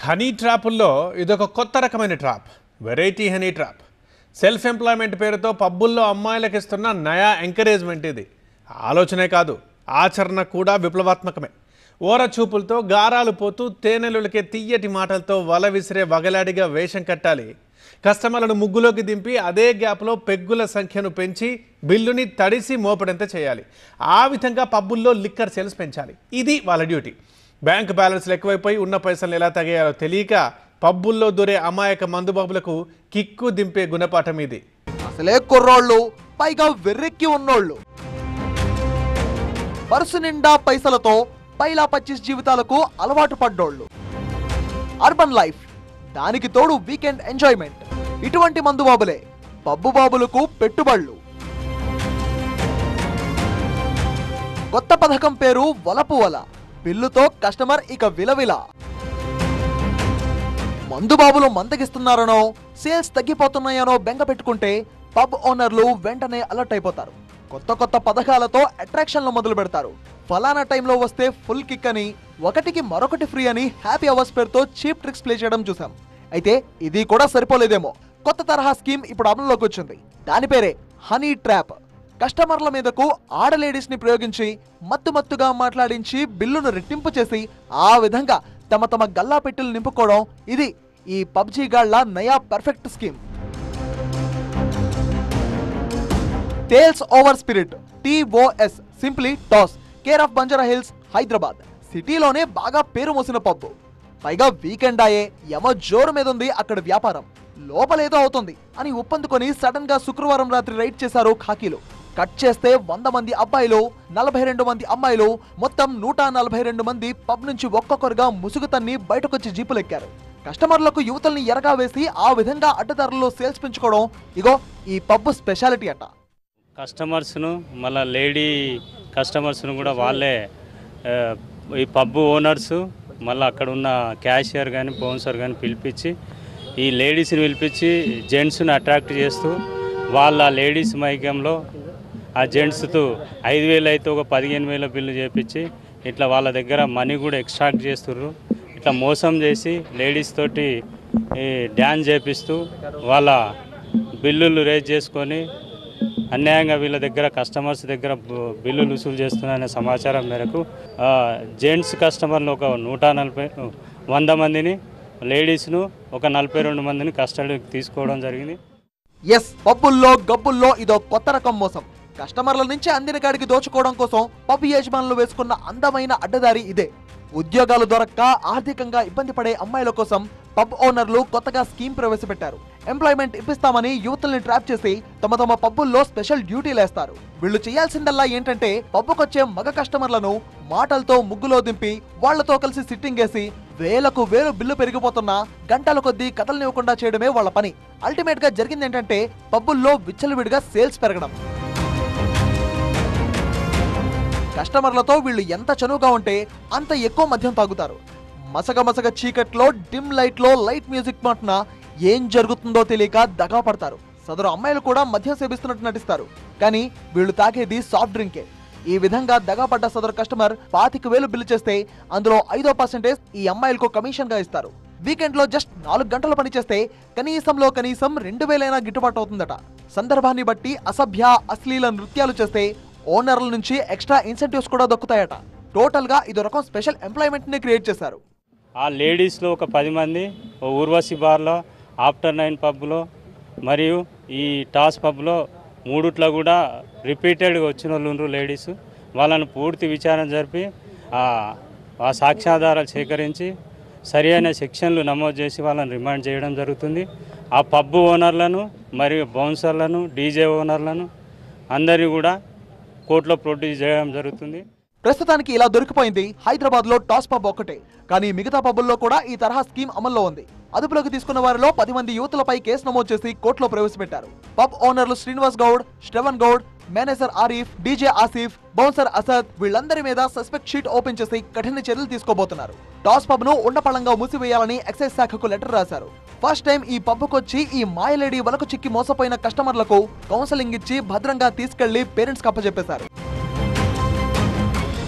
Honey ట్రాపుల్లో ఇదొక కొత్త రకమైన trap. Variety honey trap. Self employment పేరుతో పబ్బుల్లో అమ్మాయిలకు ఇస్తున్న నయా ఎంకరేజ్మెంట్ ఇది. ఆలోచనే కాదు, ఆచరణ కూడా విప్లవాత్మకమే. ఓర చూపులతో గారాలు పోతూ తేనెలులకే తీయటి మాటలతో వల విసిరే వగలాడిగా వేషం కట్టాలి. కస్టమర్లను ముగ్గులోకి దింపి అదే గ్యాప్లో పెగ్గుల సంఖ్యను పెంచి బిల్లుని తడిసి మోపడంత చేయాలి. ఆ విధంగా పబ్బుల్లో లిక్కర్ సేల్స్ పెంచాలి. ఇది వాళ్ళ డ్యూటీ. బ్యాంక్ బ్యాలెన్స్లు ఎక్కువైపోయి ఉన్న పైసలు ఎలా తగ్గాయో తెలియక పబ్బుల్లో దొరే అమాయక మందుబాబులకు కిక్కు దింపే గుణపాఠం ఇది. అసలే కుర్రోళ్ళు, పైగా వెర్రెక్కి ఉన్నోళ్ళు. పర్సు నిండా పైసలతో పైలా 25 జీవితాలకు అలవాటు పడ్డోళ్ళు. అర్బన్ లైఫ్, దానికి తోడు వీకెండ్ ఎంజాయ్మెంట్. ఇటువంటి మందుబాబులే పబ్బు బాబులకు పెట్టుబడులు. కొత్త పథకం పేరు వలపు వల. బిల్లుతో కస్టమర్ ఇక విలవిల. మందుబాబులు మందగిస్తున్నారనో సేల్స్ తగ్గిపోతున్నాయనో బెంగ పెట్టుకుంటే పబ్ ఓనర్లు వెంటనే అలర్ట్ అయిపోతారు. కొత్త కొత్త పథకాలతో అట్రాక్షన్లు మొదలు పెడతారు. ఫలానా టైంలో వస్తే ఫుల్ కిక్ అని, ఒకటికి మరొకటి ఫ్రీ అని హ్యాపీ అవర్స్ పేరుతో చీప్ ట్రిక్స్ ప్లే చేయడం చూసాం. అయితే ఇది కూడా సరిపోలేదేమో. కొత్త తరహా స్కీమ్ ఇప్పుడు అమలులోకి వచ్చింది. దాని పేరే హనీ ట్రాప్. కస్టమర్ల మీదకు ఆడలేడీస్ ని ప్రయోగించి మత్తుగా మాట్లాడించి బిల్లును రెట్టింపు చేసి ఆ విధంగా తమ తమ గల్లా పెట్టెలు నింపుకోవడం, ఇది ఈ పబ్జీ గాళ్ల నయా perfect scheme. Tales over spirit, TOS, simply TOS, care of Banjara Hills, Hyderabad. సిటీలోనే బాగా పేరు మోసిన పబ్బు. పైగా వీకెండ్ అయ్యే యమ జోరు మీద ఉంది అక్కడ వ్యాపారం. లోపలేదో అవుతుంది అని ఒప్పందుకొని సడన్ గా శుక్రవారం రాత్రి రైడ్ చేశారు ఖాకీలు. కట్ చేస్తే 100 మంది అబ్బాయిలు, 42 మంది అమ్మాయిలు, మొత్తం 142 మంది పబ్ నుంచి ఒక్కొక్కరుగా ముసుగు తన్ని బయటకొచ్చి జీపులెక్కారు. కస్టమర్లకు యువతల్ని ఎరగా వేసి ఆ విధంగా అడ్డదారుల్లో సేల్స్ పెంచుకోవడం ఇగో ఈ పబ్ స్పెషాలిటీ అట. కస్టమర్స్ను మళ్ళీ లేడీ కస్టమర్స్ను కూడా వాళ్ళే ఈ పబ్ ఓనర్సు మళ్ళీ అక్కడ ఉన్న క్యాషియర్ కానీ బౌన్సర్ కానీ పిలిపించి ఈ లేడీస్ని పిలిపించి జెంట్స్ని అట్రాక్ట్ చేస్తూ వాళ్ళ లేడీస్ మైకంలో ఆ జెంట్స్తో 5,000 అయితే ఒక 15,000 బిల్లు చేపించి ఇట్లా వాళ్ళ దగ్గర మనీ కూడా ఎక్స్ట్రాక్ట్ చేస్తుర్రు. ఇట్లా మోసం చేసి లేడీస్ తోటి డ్యాన్స్ చేపిస్తూ వాళ్ళ బిల్లులు రేజ్ చేసుకొని అన్యాయంగా వీళ్ళ దగ్గర కస్టమర్స్ దగ్గర బిల్లులు వసూలు చేస్తున్నారనే సమాచారం మేరకు జెంట్స్ కస్టమర్లు ఒక 100 మందిని, లేడీస్ను ఒక 42 మందిని కస్టడీకి తీసుకోవడం జరిగింది. ఎస్, పబ్బుల్లో గబ్బుల్లో ఇదో కొత్త రకం మోసం. కస్టమర్ల నుంచి అందిన కాడికి దోచుకోవడం కోసం పబ్ యజమానులు వేసుకున్న అందమైన అడ్డదారి ఇదే. ఉద్యోగాలు దొరక్క ఆర్థికంగా ఇబ్బంది పడే అమ్మాయిల కోసం పబ్ ఓనర్లు కొత్తగా స్కీమ్ ప్రవేశపెట్టారు. ఎంప్లాయ్మెంట్ ఇప్పిస్తామని యువతుల్ని ట్రాప్ చేసి తమ తమ పబ్బుల్లో స్పెషల్ డ్యూటీలేస్తారు. వీళ్ళు చేయాల్సిందల్లా ఏంటంటే పబ్బుకొచ్చే మగ కస్టమర్లను మాటలతో ముగ్గులో దింపి వాళ్లతో కలిసి సిట్టింగ్ వేసి వేలకు వేలు బిల్లు పెరిగిపోతున్నా గంటల కొద్దీ కథలనివ్వకుండా చేయడమే వాళ్ళ పని. అల్టిమేట్ గా జరిగింది ఏంటంటే పబ్బుల్లో విచ్చలవిడిగా సేల్స్ పెరగడం. కస్టమర్లతో వీళ్ళు ఎంత చనువుగా ఉంటే అంత ఎక్కువ మద్యం తాగుతారు. మసగ చీకట్లో డిమ్ లైట్ లో లైట్ మ్యూజిక్ మాటన ఏం జరుగుతుందో తెలియక దగా పడతారు. సదరు అమ్మాయిలు కూడా మద్యం సేవిస్తున్నట్టు నటిస్తారు, కానీ వీళ్ళు తాగేది సాఫ్ట్ డ్రింకే. ఈ విధంగా దగాపడ్డ సదరు కస్టమర్ 25,000 బిల్లు చేస్తే అందులో 5% ఈ అమ్మాయిలకు కమిషన్ గా ఇస్తారు. వీకెండ్ లో జస్ట్ 4 గంటలు పనిచేస్తే కనీసం 2,000 అయినా గిట్టుబాటు అవుతుందట. సందర్భాన్ని బట్టి అసభ్య అశ్లీల నృత్యాలు చేస్తే ఓనర్ల నుంచి ఎక్స్ట్రా ఇన్సెంటివ్స్ కూడా దక్కుతాయట. టోటల్ గా ఇదో రకం స్పెషల్ ఎంప్లాయ్మెంట్ ని క్రియేట్ చేశారు. ఆ లేడీస్లో ఒక 10 మంది ఊర్వశి బార్లో, ఆఫ్టర్ 9 పబ్లో మరియు ఈ టాస్ పబ్లో మూడుట్లో కూడా రిపీటెడ్గా వచ్చిన వాళ్ళు ఉన్నారు లేడీస్. వాళ్ళను పూర్తి విచారణ జరిపి ఆ సాక్ష్యాధారాలు సేకరించి సరి అయిన సెక్షన్లు నమోదు చేసి వాళ్ళని రిమాండ్ చేయడం జరుగుతుంది. ఆ పబ్ ఓనర్లను మరియు బౌన్సర్లను, డీజే ఓనర్లను అందరినీ కూడా కోర్టులో ప్రొడ్యూస్ చేయడం జరుగుతుంది. ప్రస్తుతానికి ఇలా దొరికిపోయింది హైదరాబాద్ లో టాస్ పబ్ ఒక్కటే. కానీ మిగతా పబ్బుల్లో కూడా ఈ తరహా స్కీమ్ అమల్లో ఉంది. అదుపులోకి తీసుకున్న వారిలో 10 మంది యువతులపై కేసు నమోదు చేసి కోర్టులో ప్రవేశపెట్టారు. పబ్ ఓనర్లు Srinivas Goud, Shravan Goud, manager Arif, DJ Asif, bouncer Asad వీళ్ళందరి మీద సస్పెక్ట్ షీట్ ఓపెన్ చేసి కఠిన చర్యలు తీసుకోబోతున్నారు. టాస్ పబ్ ను ఉండపళంగా మూసివేయాలని ఎక్సైజ్ శాఖకు లెటర్ రాశారు. ఫస్ట్ టైం ఈ పబ్buకొచ్చి ఈ మాయలేడి వలకు చిక్కి మోసపోయిన కస్టమర్లకు కౌన్సెలింగ్ ఇచ్చి భద్రంగా తీసుకెళ్లి పేరెంట్స్ కి అప్పచెప్పేశారు.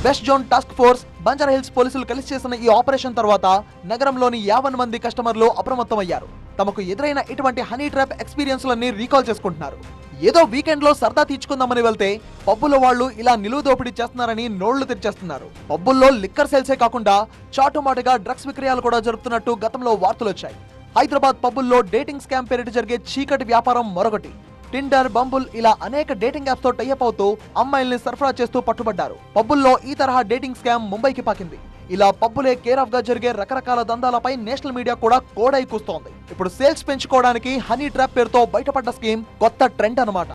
West zone task force, Banjara Hills పోలీసులు కలిసి చేసిన ఈ ఆపరేషన్ తర్వాత నగరంలోని 50 మంది కస్టమర్లు అప్రమత్తమయ్యారు. తమకు ఎదురైన ఇటువంటి హనీ ట్రాప్ ఎక్స్పీరియన్స్లన్నీ రీకాల్ చేసుకుంటున్నారు. ఏదో వీకెండ్ లో సరదా తీర్చుకుందామని వెళ్తే పబ్బుల వాళ్ళు ఇలా నిలువు దోపిడీ చేస్తున్నారని నోళ్లు తెరిచేస్తున్నారు. పబ్బుల్లో లిక్కర్ సేల్సే కాకుండా చాటుమాటుగా డ్రగ్స్ విక్రయాలు కూడా జరుపుతున్నట్టు గతంలో వార్తలు వచ్చాయి. హైదరాబాద్ పబ్బుల్లో డేటింగ్ స్కామ్ పేరిట జరిగే చీకటి వ్యాపారం మరొకటి. టిండర్, బంబుల్ ఇలా అనేక డేటింగ్ యాప్స్ తో టైఅప్ అవుతూ అమ్మాయిల్ని సరఫరా చేస్తూ పట్టుబడ్డారు. పబ్బుల్లో ఈ తరహా డేటింగ్ స్కామ్ ముంబైకి పాకింది. ఇలా పబ్బులే కేర్ ఆఫ్ గా జరిగే రకరకాల దందాలపై నేషనల్ మీడియా కూడా కోడై కూస్తోంది. ఇప్పుడు సేల్స్ పెంచుకోవడానికి హనీ ట్రాప్ పేరుతో బయటపడ్డ స్కీమ్ కొత్త ట్రెండ్ అన్నమాట.